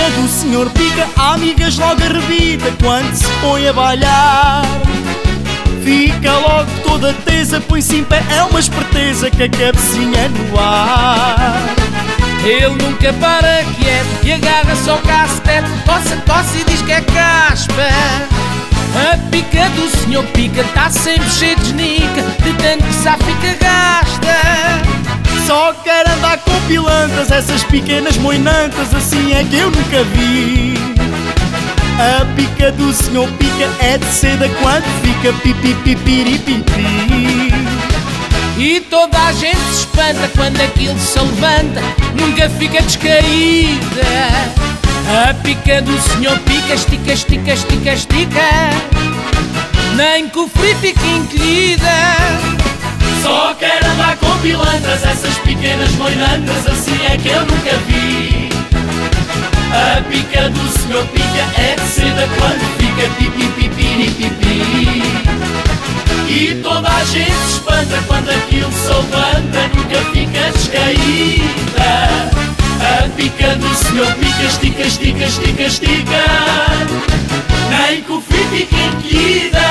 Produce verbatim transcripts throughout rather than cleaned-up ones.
pica do senhor Pica, amigas logo arrebita quando se põe a bailar. Fica logo toda tesa, põe-se em pé, é uma esperteza com a cabecinha no ar. Ele nunca para quieto e agarra só o cacetete, coça, coça e diz que é caspa. A pica do senhor Pica tá sempre cheia de genica, de tanto que só fica gasta. Só quer andar com pilantras, essas pequenas moinantas, assim é que eu nunca vi. A pica do senhor Pica é de seda quando fica pipi pipi pipi. E toda a gente se espanta quando aquilo se levanta, nunca fica descaída. A pica do senhor Pica estica, estica, estica, estica, nem que o frio fique encolhida. Só quer andar com pilantras, essas pequenas moinantas, assim é que eu nunca vi. A pica do senhor Pica é de seda quando fica pipi pipi pipi. E toda a gente se espanta quando aquilo se levanta, nunca fica descaída. A pica do senhor Pica estica, estica, estica, estica, nem que o frio fique encolhida.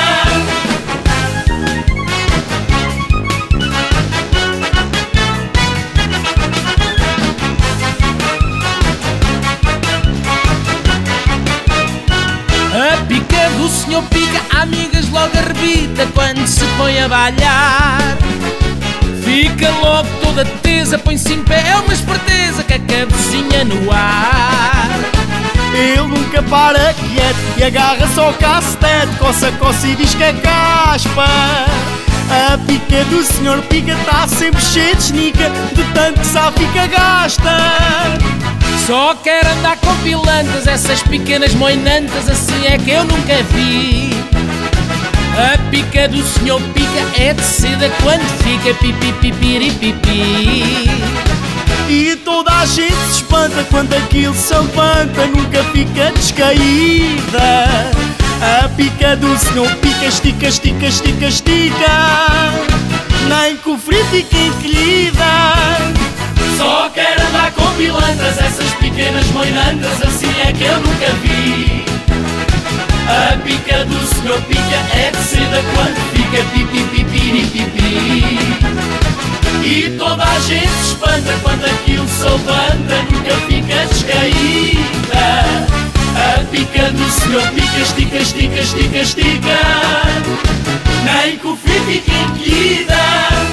A pica do senhor Pica, amigas logo arrebita quando se põe a balhar. Fica logo toda tesa, põe-se em pé, é uma esperteza com a cabecinha no ar. Ele nunca para quieto e agarra só o cacetete, coça, coça e diz que é caspa. A pica do senhor Pica tá sempre cheia de genica, de tanto que só fica gasta. Só quer andar com pilantras, essas pequenas moinantas, assim é que eu nunca vi. A pica do senhor Pica é de seda quando fica pipi pipi pipi. E toda a gente se espanta quando aquilo se levanta, nunca fica descaída. A pica do senhor Pica estica, estica, estica, estica, nem que o frio fique encolhida. Só quer andar com pilantras, essas pequenas moinantas, assim é que eu nunca vi. A pica do senhor Pica é de seda quando fica pipi pipi pipi. E toda a gente se espanta quando aquilo se levanta, nunca fica descaída. A pica do senhor Pica estica, estica, estica, estica, nem que o frio fique encolhida.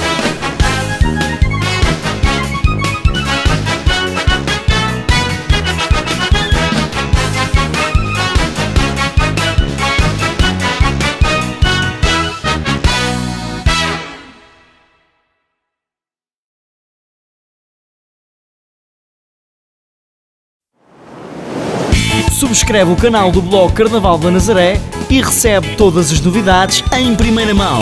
Subscreve o canal do blog Carnaval da Nazaré e recebe todas as novidades em primeira mão.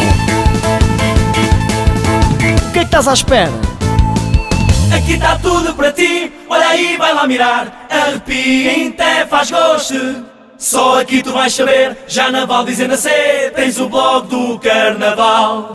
O que é que estás à espera? Aqui está tudo para ti, olha aí, vai lá mirar. Arrepia, até faz gosto. Só aqui tu vais saber, já na Val dizendo a C, tens o blog do Carnaval.